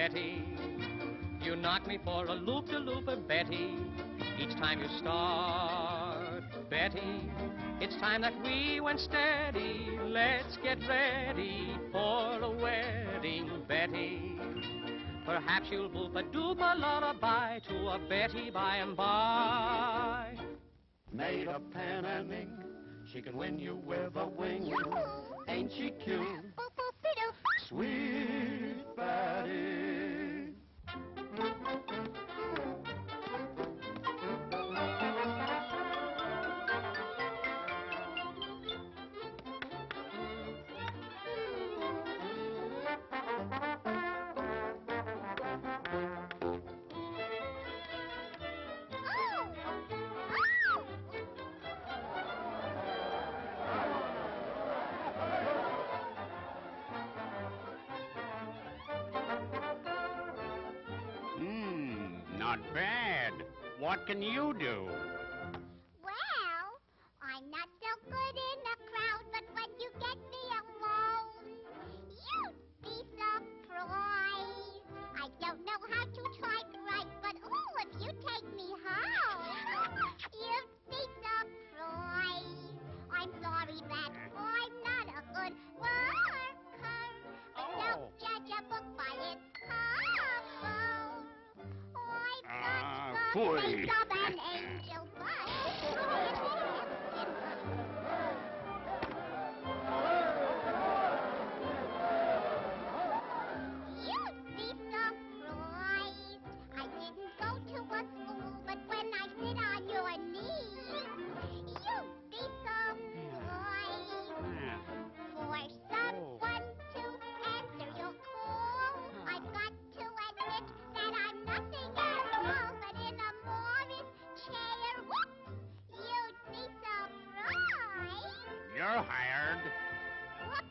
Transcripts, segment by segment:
Betty. You knock me for a loop-de-looper, Betty. Each time you start, Betty. It's time that we went steady. Let's get ready for a wedding, Betty. Perhaps you'll boop a doop a lullaby to a Betty by and by. Made of pen and ink, she can win you with a wing. Ain't she cute? Sweet Betty. Not bad. What can you do? Well, I'm not so good in the crowd, but when you get me alone, you'd be surprised. I don't know how to type right, but oh, if you take me home, you'd be surprised. I'm sorry that I'm not a good worker, but don't judge a book by its cover. Phooey. Of an angel, you'd be surprised. I didn't go to a school, but when I sit on your knee, you'd be surprised. For someone to answer your call, I've got to admit that I'm nothing at all, but in a Morris chair, whoop, you'd be surprised. You're hired. Whoop.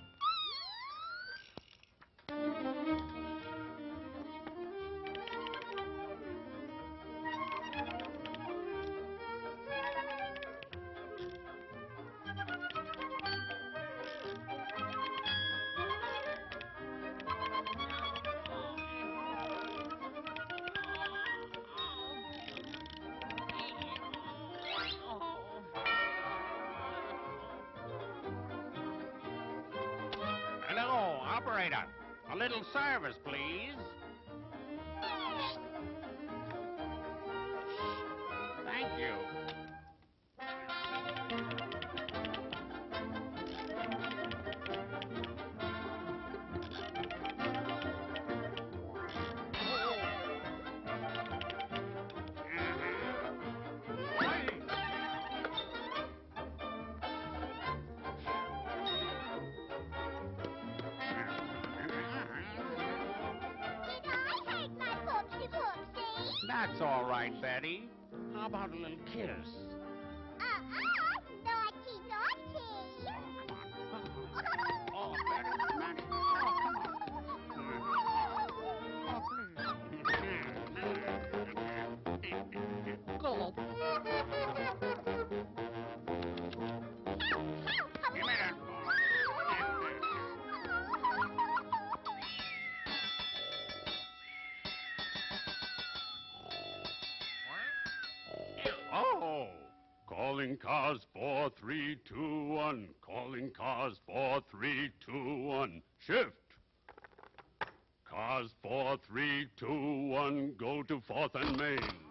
Hello, operator. A little service, please. Thank you. That's all right, Betty. How about a little kiss? Naughty, naughty. Oh, Betty, Betty. Oh, come on. Go. Give me that ball. Oh! Calling cars 4321. Calling cars 4321. Shift. Cars 4321 go to 4th and Main.